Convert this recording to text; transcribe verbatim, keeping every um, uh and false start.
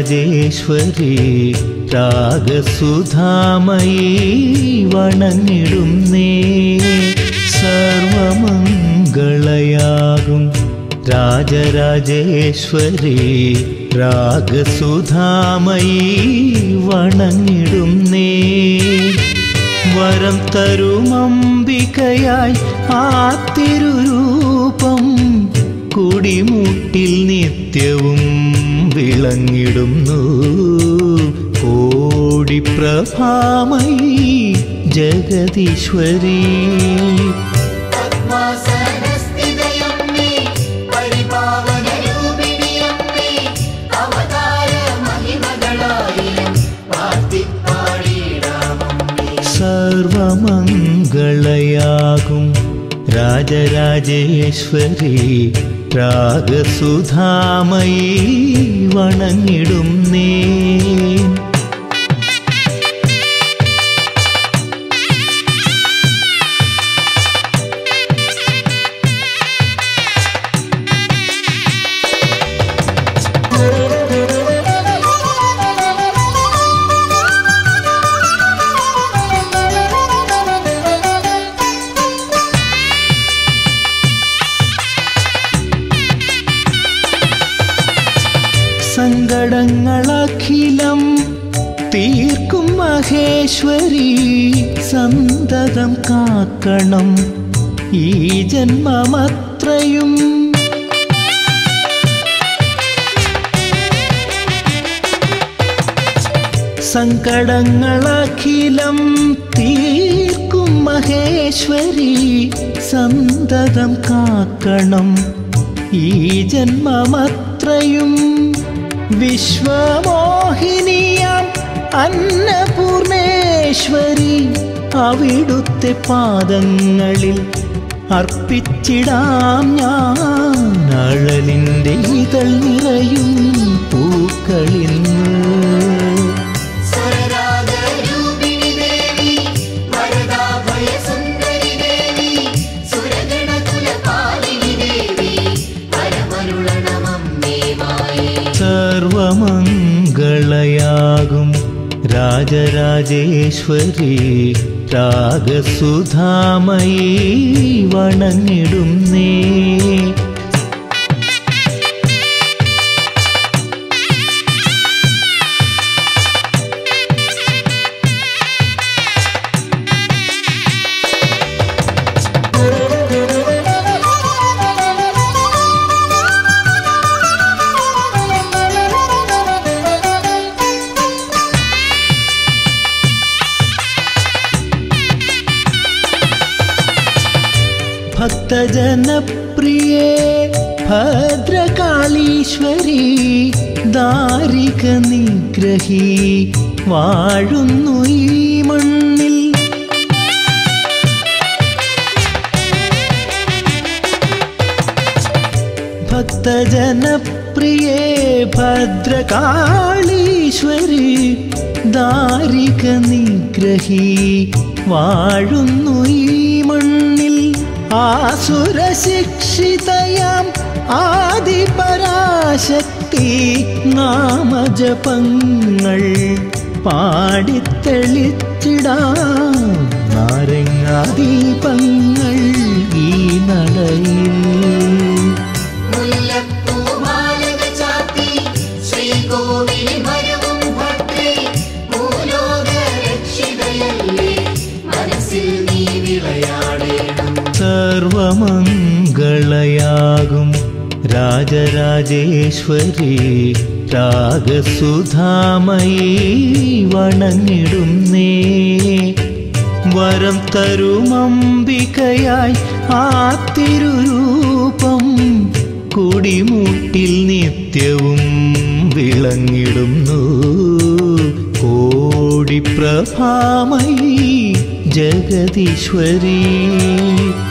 രാജരാജേശ്വരി രാഗസുധാമയീ വണങ്ങിടുന്നേ. സർവമംഗളയാകും രാജരാജേശ്വരി രാഗസുധാമയീ വണങ്ങിടുന്നേ. വരം തരുമംബികയായി ആ തിരുരൂപം കുടിമുട്ടിൽ നിത്യവും വിളങ്ങിടുന്നു. കോടിപ്രഭാമയീ ജഗദീശ്വരി സർവമംഗളയാകും രാജരാജേശ്വരി രാഗസുധാമയീ വണങ്ങിടുന്നേ. സങ്കടങ്ങളഖിലം തീർക്കും മഹേശ്വരി സന്തതം കാക്കണം ഈ ജന്മമത്രയും. സങ്കടങ്ങളഖിലം തീർക്കും മഹേശ്വരി സന്തതം കാക്കണം ഈ ജന്മമത്രയും. വിശ്വമോഹിനിയാം അന്നപൂർണേശ്വരി അവിടുത്തെ പാദങ്ങളിൽ അർപ്പിച്ചിടാം ഞാൻ അഴലിൻ്റെ ഇതൾ നിറയും പൂക്കളിന്ന്. സർവമംഗളയാകും രാജരാജേശ്വരി രാഗസുധാമയീ വണങ്ങിടുന്നേ. ഭക്തജനപ്രിയേ ഭദ്രകാളീശ്വരി ദാരിക നിഗ്രഹി വാഴുന്നു ഈ മണ്ണിൽ. ഭക്തജനപ്രിയേ ഭദ്രകാളീശ്വരി ദാരിക നിഗ്രഹി വാഴുന്നു ഈ മണ്ണിൽ. ആസുരശിക്ഷിതയാം ആദിപരാശക്തി നാമജപങ്ങൾ പാടിത്തെളിച്ചിടാം നാരങ്ങാദീപങ്ങൾ ഈ നടയിൽ. സർവമംഗളയാകും രാജരാജേശ്വരി രാഗസുധാമയീ വണങ്ങിടുന്നേ. വരം തരുമംബികയായി ആ തിരുരൂപം കുടിമുട്ടിൽ നിത്യവും വിളങ്ങിടുന്നു. കോടിപ്രഭാമയീ ജഗദീശ്വരി